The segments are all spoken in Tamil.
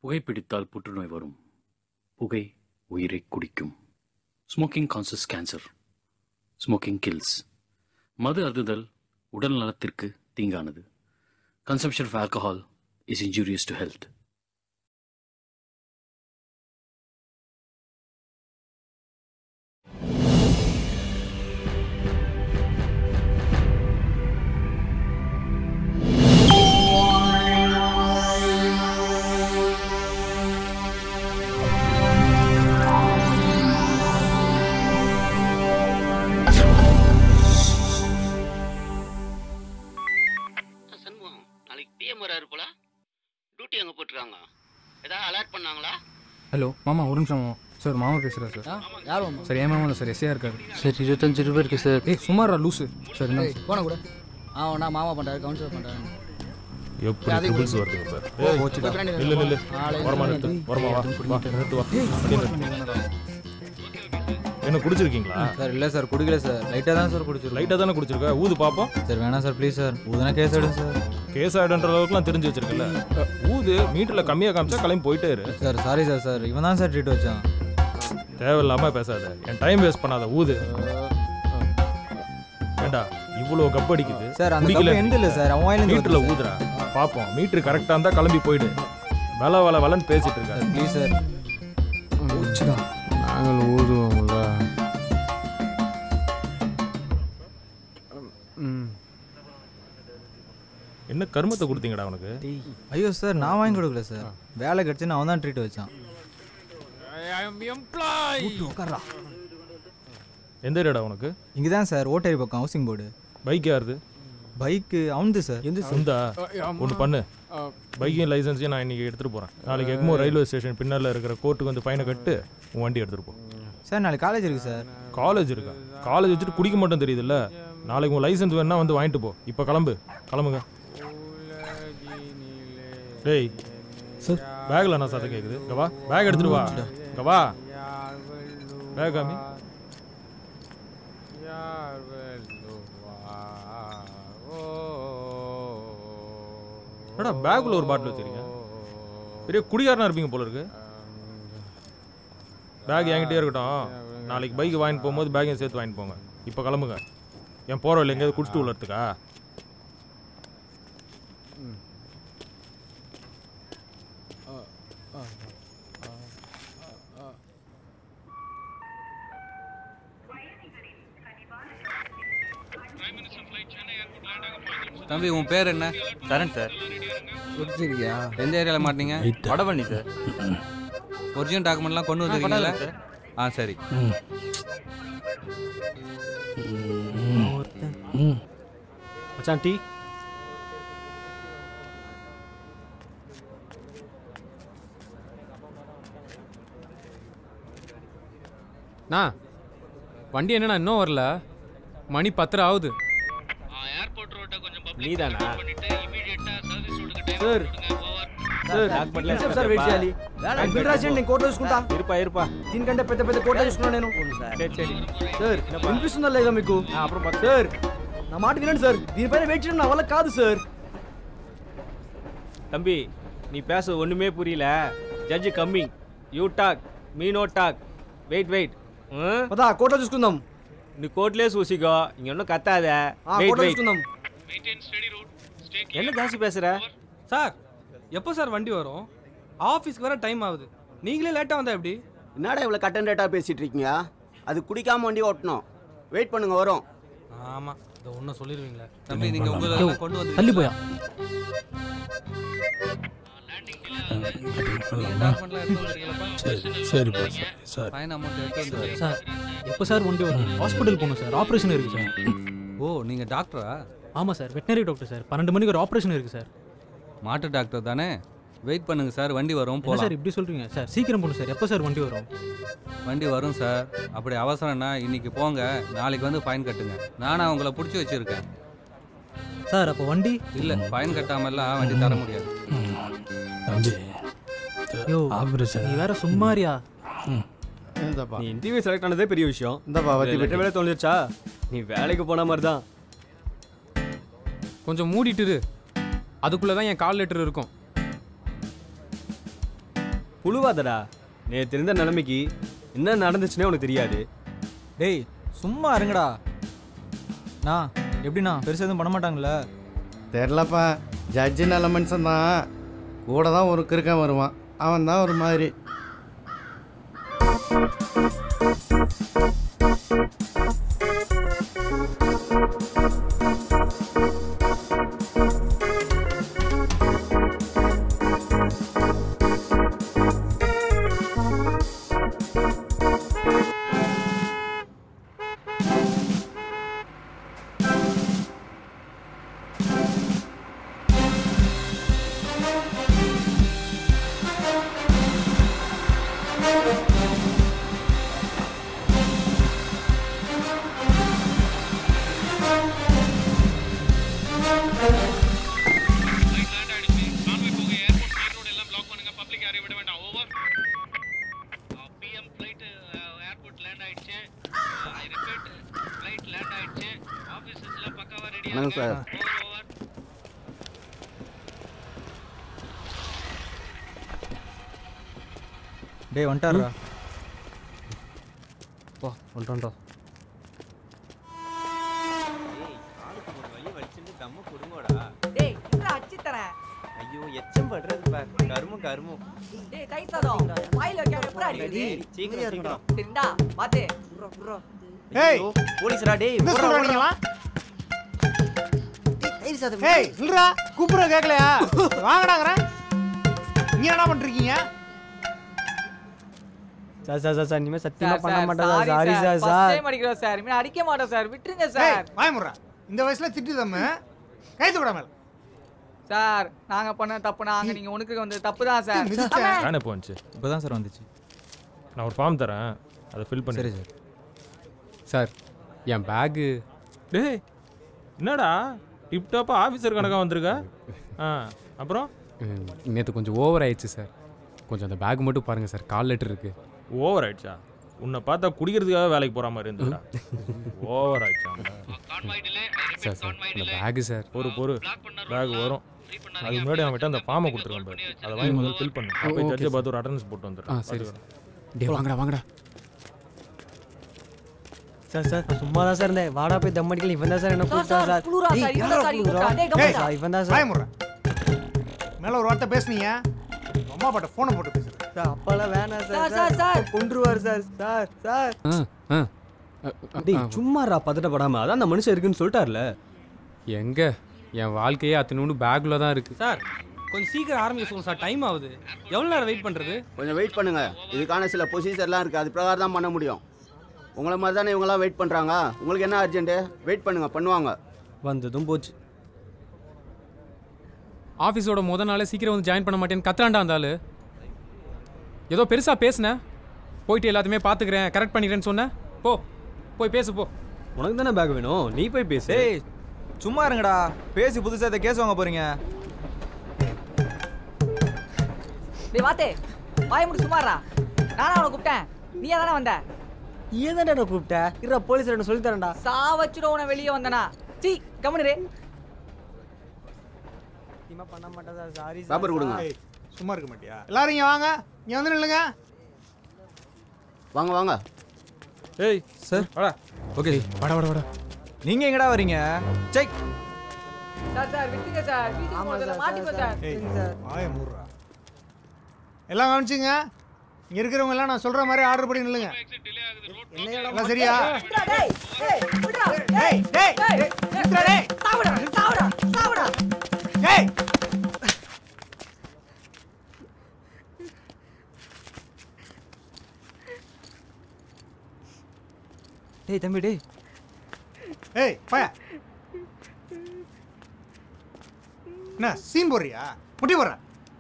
புகைப்பிடித்தால் புற்றுநோய் வரும். புகை உயிரை குடிக்கும். Smoking causes cancer. Smoking kills. மது அருந்துதல் உடல் நலத்திற்கு தீங்கானது. Consumption of alcohol is injurious to health. Hello மாமா, ஒரு நிமிஷம் மாமா. சார் மாமா பேசுகிறா சார். யார் சார் ஏன் மாமா சார் எஸ்ஏ இருக்காரு சார். 25 ரூபாய் இருக்குது சார். ஏய் சுமாரா லூஸு சார். என்ன போன கூட நான் மாமா பண்ணுறாரு, கவுன்சிலர் பண்ணுறாரு. எப்படி ட்ரிபிள்ஸ் வருதுங்க சார்? இல்ல இல்ல வரமா நிறுத்து. வரமா வா நிறுத்து வா. என்ன குடிச்சிருக்கீங்களா சார்? இல்லை சார், குடிக்கல சார். லைட்டாக தான் சார் குடிச்சிருக்கோம். லைட்டாக தானே குடிச்சிருக்க. ஊது பார்ப்போம். சார் வேணாம் சார், ப்ளீஸ் சார். ஊதுனா கேஸ் ஆகிடும் சார். கேஸ் ஆகிடுன்ற அளவுக்குலாம் தெரிஞ்சு வச்சிருக்கல. ஊது மீட்டரில் கம்மியாக காமிச்சா கிளம்பி போயிட்டே இரு. Sir sorry sir. சார் இவன் தான் சார் ட்ரீட் வச்சான். தேவையில்லாமல் பேசாத, என் டைம் வேஸ்ட் பண்ணாத. ஊது ஏண்டா இவ்வளோ கப் அடிக்குது சார். அந்த கப் எந்த இல்லை சார், அவன் வாயில மீட்டரில் ஊதுறா பார்ப்போம். மீட்ரு கரெக்டாக இருந்தால் கிளம்பி போயிடு. வளன்னு பேசிட்டு இருக்காரு. Please sir. நாங்கள் ஊதுவோம்ல. என்ன கருமத்தை கொடுத்தீங்கடா அவனுக்கு? ஐயோ சார், நான் வாங்கி கொடுக்கல சார். வேலை கிடச்சுன்னு அவன் தான் ட்ரீட் வச்சான். எந்த ஏரியாடா உனக்கு? இங்கே தான் சார், ஓட்டேரி பக்கம் ஹவுசிங் போர்டு. பைக் யாருது? பைக்கு அவனுது சார். சுந்தா ஒன்று பண்ணு. பைக்கையும் லைசன்ஸையும் நான் இன்னைக்கு எடுத்துகிட்டு போகிறேன். நாளைக்கு எக்மோ ரயில்வே ஸ்டேஷன் பின்னால் இருக்கிற கோர்ட்டுக்கு வந்து ஃபைனை கட்டு உன் வண்டி எடுத்துகிட்டு போ. சார் நாளைக்கு காலேஜ் இருக்குது சார். காலேஜ் இருக்கா? காலேஜ் வச்சுட்டு குடிக்க மட்டும் தெரியுதுல்ல. நாளைக்கு உன் லைசன்ஸ் வேணா வந்து வாங்கிட்டு போ. இப்போ கிளம்புங்க. டேய் சார், பேக்கில் என்ன சத்தம் கேட்குது? இங்கே வா, பேக் எடுத்துகிட்டு வா. இங்கே வா, பேக் காமி. என்னடா பேக்குள்ள ஒரு பாட்டில் வச்சிருக்கீங்க? பெரிய குடிகாரனா இருப்பீங்க போல இருக்கு. பேக் என்கிட்டே இருக்கட்டும். நாளைக்கு பைக் வாங்கிட்டு போகும்போது பேக்கையும் சேர்த்து வாங்கிட்டு போங்க. இப்போ கிளம்புங்க. என் போகிற இல்லை எங்கேயாவது குடிச்சிட்டு உள்ளதுக்கா? தம்பி உன் பேர் என்ன? சரண் சார். குடிச்சிருக்கியா? எந்த ஏரியாவில் மாட்டீங்க? வடபழனி சார். ஒரிஜினல் டாக்குமெண்ட்லாம் கொண்டு வந்துருக்கீங்களா? ஆ சரி. மச்சான் டீ. வண்டி என்னண்ணா இன்னும் வரல? மணி 10 ஆகுது. நீதானா సార్? సార్ వెయిట్ చేయాలి. నేను కోట్లో చూసుకుంటా. ఇరుపా దీనికంటే పెద్ద పెద్ద కోట్లో చూసుకున్నా నేను. సార్ వినిపిస్తుందా లేదా మీకు? సార్ నా మాట వినండి సార్. దీనిపైన వెయిట్ చేయడం నా వల్ల కాదు సార్. தம்பி நீ பேச ஒண்ணுமே புரியல. Judge coming. You talk me no talk. Wait పదా కోట్లో చూసుకుందాం. நீ கோர்ட்லயே சூசிக்கோ. இங்க ஒன்றும் கத்தாத. కోట్లో చూసుకుందాం. என்ன ஜாஸ்தி பேசுற? சார் எப்போ சார் வண்டி வரும்? ஆஃபீஸ்க்கு வர டைம் ஆகுது. நீங்களே லேட்டாக வந்தா எப்படி? என்னடா இவ்வளோ கட்டன் ரேட்டாக பேசிட்டு இருக்கீங்க? அது குடிக்காம வண்டி ஓட்டணும். வெயிட் பண்ணுங்க, வரும். ஆமாம், இதை ஒன்றும் சொல்லிடுவீங்களா? தம்பி நீங்கள் உங்களை கொண்டு வந்து தள்ளி போயா? சரிப்பா சார். ஃபைன் அமௌண்ட் எடுத்து வந்து சார் எப்போ சார் வண்டி வரும்? ஹாஸ்பிட்டல் போகணும் சார். ஆப்ரேஷன் இருக்குது சார். ஓ நீங்கள் டாக்டரா? ஆமாம் சார், வெட்டினரி டாக்டர் சார். 12 மணிக்கு ஒரு ஆப்ரேஷன் இருக்குது சார். மாட்டு டாக்டர் தானே? வெயிட் பண்ணுங்க சார், வண்டி வரும். போகலாம் சார் இப்படி சொல்கிறீங்க சார். சீக்கிரம் போகணும் சார். எப்போ சார் வண்டி வரும்? வண்டி வரும் சார். அப்படி அவசரம்னா இன்னைக்கு போங்க, நாளைக்கு வந்து ஃபைன் கட்டுங்க. நானும் அவங்கள பிடிச்சி வச்சுருக்கேன் சார். அப்போ வண்டி இல்லை, ஃபைன் கட்டாமல்லாம் வண்டி தர முடியாது. யோ நீ வேற சும்மாரியா? நீ இன்டர்வியூ செலக்ட் ஆனதே பெரிய விஷயம். இந்த வேலை தோணுச்சா? நீ வேலைக்கு போன மாதிரி தான். கொஞ்சம் மூடிட்டு அதுக்குள்ளே தான் என் கால் லெட்டர் இருக்கும். புழுவாதடா நேற்று இருந்த நிலைமைக்கு என்ன நடந்துச்சுன்னே உனக்கு தெரியாது. டேய் சும்மா இருங்கடா. நான் எப்படிண்ணா பெருசாக எதுவும் பண்ண மாட்டாங்களே? தெரிலப்பா. ஜட்ஜு நல்ல மனுஷன் தான், கூட தான் ஒரு கிறுக்கன் வருவான், அவன் தான் ஒரு மாதிரி. வணக்கம் சார். டேய் வந்துட்டாரா? போ வந்துட்டோம்டா. டேய் என்னடா அச்சி தரேன். ஐயோ எச்சம் படுறது பார். கருமம். டேய் கை சாதம் வாயில வைக்க எப்பறா அடிக்குது? சீக்கிரம். சரிடா பாத்து. புரோ. ஏய் போலீஸ்டா டேய். என்ன சொல்றீங்களா? கை சாதம். ஏய் இல்லடா, கூப்பிடுற கேக்கலையா? வாங்கடாங்கறேன். நீங்க என்ன பண்றீங்க? சார் இனிமே சத்தியமா பண்ண மாட்டேன் sir. Sorry sir. First time அடிக்கிறோம் சார். இனிமே அடிக்க மாட்டோம் சார். விட்டுருங்க சார். வாயமுறா. இந்த வயசுல திட்டுதம்ம கை தூக்குடா மேல. சார் நாங்க பண்ண தப்பு நாங்க நீங்க உனக்கு வந்து தப்பு தான் சார். தானே போச்சு. இப்போதான் சார் வந்துச்சு. நான் ஒரு ஃபார்ம் தரேன், அதை ஃபில் பண்ணி. சரி சார். சார் என் பேகு. டேய் என்னடா டிப்டாப்பாக ஆஃபீஸர் கணக்காக வந்திருக்க? அப்புறம் நேற்று கொஞ்சம் ஓவர் ஆயிடுச்சு சார். கொஞ்சம் அந்த பேக் மட்டும் பாருங்கள் சார். கால் லெட்டர் இருக்குது. ஓவர் ஆயிடுச்சா? உன்னை பார்த்தா குடிக்கிறதுக்காக வேலைக்கு போகிற மாதிரி இருந்துடா. ஓவர் ஆயிடுச்சா? சார் சார் அந்த பேகு சார். பொறு பேக் வரும். அதுக்கு முன்னாடி அவன்கிட்ட அந்த ஃபார்மை கொடுத்துருக்கேன் பாரு, அதை வாங்கி முதல்ல ஃபில் பண்ணு. அப்போ ஜட்ஜை பார்த்து ஒரு அட்டண்டன்ஸ் போட்டு வந்துடுறேன். சரி சார். டே வாங்கடா. சார் சும்மா தான் சார் இருந்தேன். வாடா போய் தம் அடிக்கல. இவன் தான் சார் என்ன கூப்பிட்டான் சார். புளுரா சார் இவன் சார் கூப்பிட்டா. டேய் கம்மா. இவன் தான் சார். வாயமுறா. மேல ஒரு வார்த்தை பேசுனீங்க. அம்மா பாட்ட போனை போட்டு பேசுறேன். சார் அப்பாலாம் வேணாம் சார். Sir கொன்றுவார் sir. டேய் சும்மாடா பதட்டப்படாம. அதான் அந்த மனுஷன் இருக்குன்னு சொல்லிட்டார்ல. எங்க என் வாழ்க்கையே அத்தனோண்டு பேக்குள்ள தான் இருக்கு. சார் கொஞ்சம் சீக்கிரம் ஆரம்பிக்க சொல்லுங்க சார். டைம் ஆகுது. எவ்வளோ நேரம் வெயிட் பண்ணுறது? கொஞ்சம் வெயிட் பண்ணுங்க. இதுக்கான சில ப்ரொசீஜர்லாம் இருக்குது, அது பிரகாரம் தான் பண்ண முடியும். உங்களை மாதிரி தானே இவங்களாம் வெயிட் பண்ணுறாங்க. உங்களுக்கு என்ன அர்ஜென்ட்டு? வெயிட் பண்ணுவாங்க. வந்ததும் போச்சு. ஆஃபீஸோட முத நாளே சீக்கிரம் வந்து ஜாயின் பண்ண மாட்டேன்னு கத்துறாண்டா அந்த ஆளு. ஏதோ பெருசாக பேசுனேன், போயிட்டு எல்லாத்தையுமே பார்த்துக்கிறேன், கரெக்ட் பண்ணிக்கிறேன்னு சொன்னேன். போய் பேசு போ. உனக்கு தானே பேக் வேணும், நீ போய் பேசு. டேய் சும்மா இருங்கடா. பேசி புதுசாக இதை கேஸ் வாங்க போறீங்க. டேய் வாத்தே வாய் மூடி சும்மாறா. நானா உன்னை கூப்பிட்டேன், நீயே தானே வந்த? ஏதாடா கூப்பிட்ட? இருடா போலீஸ் என்ன சொல்லி தரேன்டா. சாவச்சுட உன வெளியே வந்தனா. சீ கம்முனு. சத்தியமா பண்ண மாட்டேன் சார். Sorry sir. பேப்பர் கொடுங்க. சும்மா இருக்க மாட்டியா? எல்லாரும் இங்க வாங்க. இங்க வந்து நில்லுங்க. வாங்க. ஏய் சார் வாடா. ஓகே வாடா. நீங்க எங்கடா வரீங்க? செக். சார் விட்டுங்க சார். வீட்டுக்கு போறதுல மாட்டிப்போம் சார். ஏய் வாயை மூடுறா. எல்லாம் கவனிச்சுங்க. இங்க இருக்கிறவங்க எல்லாம் நான் சொல்ற மாதிரி ஆர்டர் பண்ணி நில்லுங்க. எல்லாம் சரியா? டேய் விடுடா. டேய் விட்றா டேய். சாவுடா. டேய் டேய் தம்பி டேய். ஏய் பய. என்ன சீன் போடுறியா? முட்டி போடுற.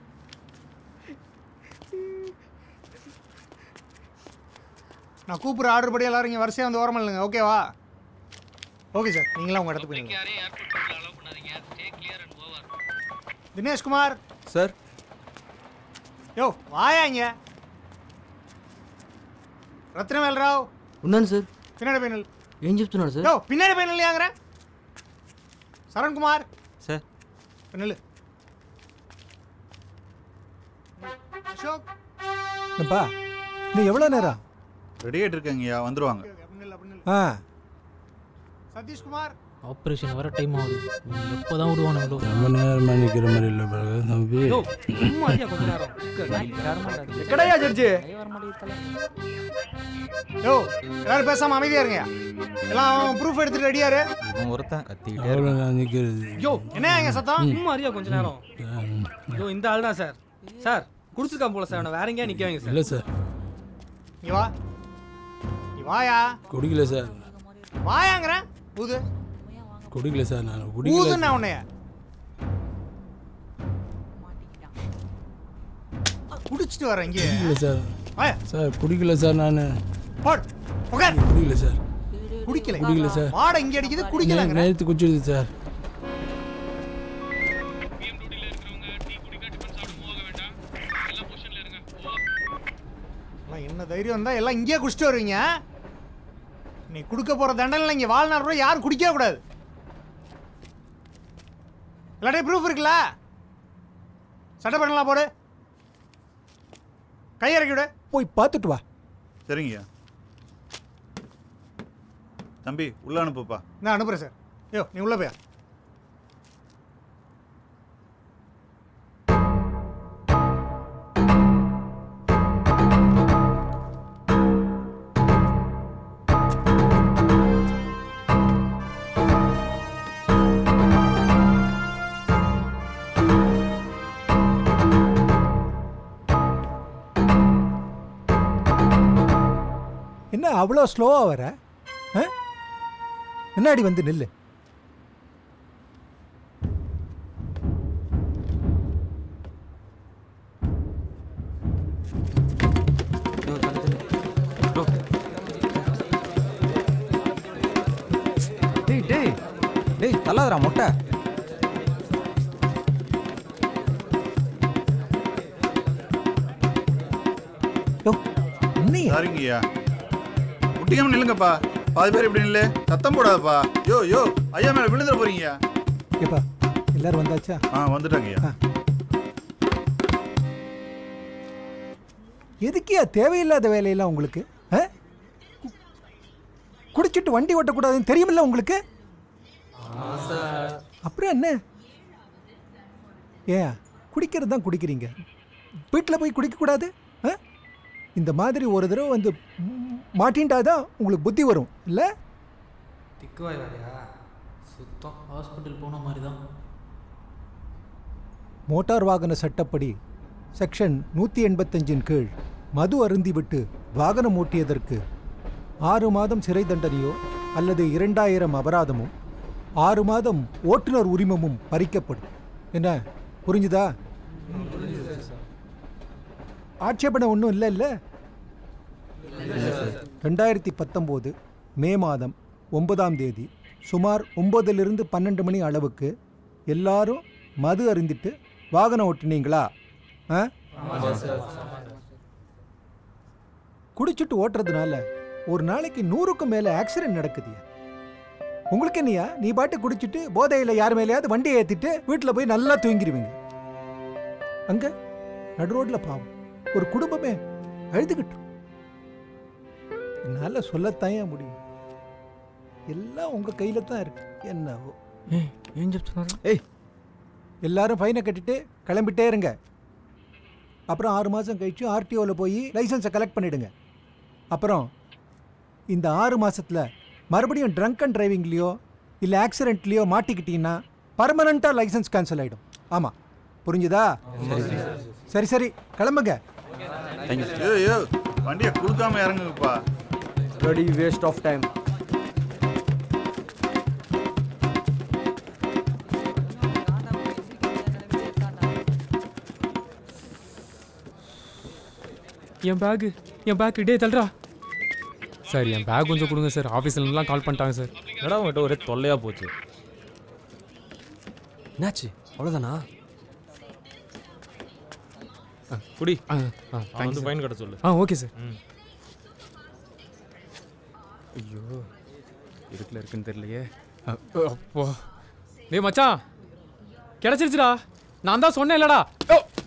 நான் கூப்பிட்ற ஆர்டர் படி எல்லாரும் இங்கே வரிசையாக வந்து ஓரமாக இல்லைங்க. ஓகேவா? ஓகே சார், நீங்களாம் உங்கள் இடத்துக்கு போயிருங்க. தினேஷ்குமார் சார். யோ வாயா இங்க. రత్నవేల్ రావు ఉన్నాను సార్. పిన్నాడి పైనల్ ఏం చెప్తున్నారు సార్? యో పిన్నాడి పైనల్ యాంగరా సరణ్ కుమార్ సార్. పైనల్ అశోక్ எப்பா நீ எவ்வளோ நேரம் ரெடி ஆகிட்டு இருக்கேங்கய்யா, வந்துருவாங்க. ஆ சதீஷ்குமார் ஆப்ரேஷன் வர டைம் ஆகுது. எப்போதான் விடுவானுங்களோ? ரொம்ப நேரமா நிக்கிற மாதிரி இல்லை பிறகு தம்பி. எக்கடையா ஜட்ஜி? யோ எல்லாரும் பேசாம அமைதியா இருங்க. எல்லாம் ப்ரூஃப் எடுத்துட்டு ரெடியாரு. இவன் ஒருத்தன் கத்திக்கிட்டே நான் நிக்கிறது. யோ என்ன எங்க சத்தம்? சும்மா அறியா கொஞ்ச நேரம். யோ இந்த ஆள் தான் சார். சார் குடிச்சிருக்கான் போல சார். வேற எங்கேயா நிக்க வைங்க சார். இல்லை சார். நீ வா, நீ வாயா. குடிக்கல சார். வாயாங்கிறேன். ஊது. குடிக்கல சார். நான் குடிக்கல. ஊதுன்னா உன்னைய குடிச்சிட்டு வரேன் இங்கே. குடிக்கல சார். வாயா. சார் குடிக்கல சார். நான் போடு உட்கார். குடிக்கல சார். குடிக்கல. குடிக்கல சார். வாட இங்க அடிக்குது குடிக்கலங்கற. நேத்து குடிச்சது சார். என்ன தைரியம் இருந்தா எல்லாம் இங்கேயே குடிச்சிட்டு வருவீங்க. நீ குடுக்க போற தண்டனை இங்க வாழ்நாள் கூட யாரும் குடிக்க கூடாது. எல்லாத்தையும் ப்ரூஃப் இருக்குல்ல? சட்டை பண்ணலாம் போடு. கையிறக்கி விடு. போய் பார்த்துட்டு வா. சரிங்கய்யா. தம்பி உள்ள அனுப்புப்பா. நான் அனுப்புறேன் சார். யோ நீ உள்ள போயா. என்ன அவ்வளோ ஸ்லோவாக வர? முன்னாடி வந்து நில்லு. டேய் டேய் டேய் தள்ளாதடா மொட்டை. சரிங்கய்யா. முட்டிக்காம நில்லுங்கப்பா. பாதி பேர் இப்படி நில்லு. சத்தம் போடாதப்பா. யோ யோ ஐயா மேல விழுந்துட போறீங்கய்யா. ஏப்பா எல்லாரும் வந்தாச்சா? வந்துட்டாங்கய்யா. எதுக்கியா தேவையில்லாத வேலையெல்லாம் உங்களுக்கு? குடிச்சிட்டு வண்டி ஓட்டக்கூடாதுன்னு தெரியுமில்ல உங்களுக்கு? அப்புறம் என்ன? ஏன் குடிக்கிறது தான் குடிக்கிறீங்க, வீட்டில் போய் குடிக்கக்கூடாது? இந்த மாதிரி ஒரு தடவை வந்து மாட்டின்டாதான் உங்களுக்கு புத்தி வரும் இல்லை? திக்குவாய் வேலையா? சுத்தம் ஹாஸ்பிட்டல் போன மாதிரி தான். மோட்டார் வாகன சட்டப்படி செக்ஷன் 185 கீழ் மது அருந்திவிட்டு வாகனம் ஓட்டியதற்கு 6 மாதம் சிறை தண்டனையோ அல்லது 2000 அபராதமும் 6 மாதம் ஓட்டுநர் உரிமமும் பறிக்கப்படும். என்ன புரிஞ்சுதா? ஆட்சேபனை ஒன்றும் இல்லை இல்லை? 2019 மே மாதம் 9ஆம் தேதி சுமார் 9லிருந்து 12 மணி அளவுக்கு எல்லாரும் மது அருந்திட்டு வாகனம் ஓட்டினீங்களா? குடிச்சிட்டு ஓட்டுறதுனால ஒரு நாளைக்கு 100க்கும் மேலே ஆக்சிடென்ட் நடக்குது. உங்களுக்கு என்னையா, நீ பாட்டு குடிச்சிட்டு போதையில் யார் மேலேயாவது வண்டியை ஏற்றிட்டு வீட்டில் போய் நல்லா தூங்கிடுவீங்க. அங்கே நடு ரோட்டில் பாவம் ஒரு குடும்பமே அழுதுகிட்டு. என்னால் சொல்லத்தான் முடியும். எல்லாம் உங்கள் கையில் தான் இருக்கு. என்னவோ எல்லாரும் ஃபைனை கட்டிட்டு கிளம்பிட்டே இருங்க. அப்புறம் 6 மாதம் கழிச்சு ஆர்டிஓவில் போய் லைசன்ஸை கலெக்ட் பண்ணிவிடுங்க. அப்புறம் இந்த 6 மாதத்தில் மறுபடியும் ட்ரங்க் அண்ட் டிரைவிங்லேயோ இல்லை ஆக்சிடென்ட்லேயோ மாட்டிக்கிட்டீங்கன்னா பர்மனண்ட்டாக லைசன்ஸ் கேன்சல் ஆகிடும். ஆமாம் புரிஞ்சுதா? சரி சரி கிளம்புங்க. வண்டியை குடுக்காம இறங்குங்கப்பா. Ready waste of time. என் பேக் டே தள்ளுறா சார். என் பேக் கொஞ்சம் கொடுங்க சார். ஆஃபீஸ்லாம் கால் பண்ணிட்டாங்க சார். என்னடா உங்கள்கிட்ட ஒரே தொல்லையாக போச்சு. என்னாச்சு? அவ்வளோதானா? குடி. வந்து ஃபைன் கட்ட சொல்லு. Okay sir. ஐயோ இருக்குல்ல இருக்குன்னு தெரியலையே. அப்போ டேய் மச்சான் கிடச்சிருச்சுடா. நான் தான் சொன்னேன் இல்லடா.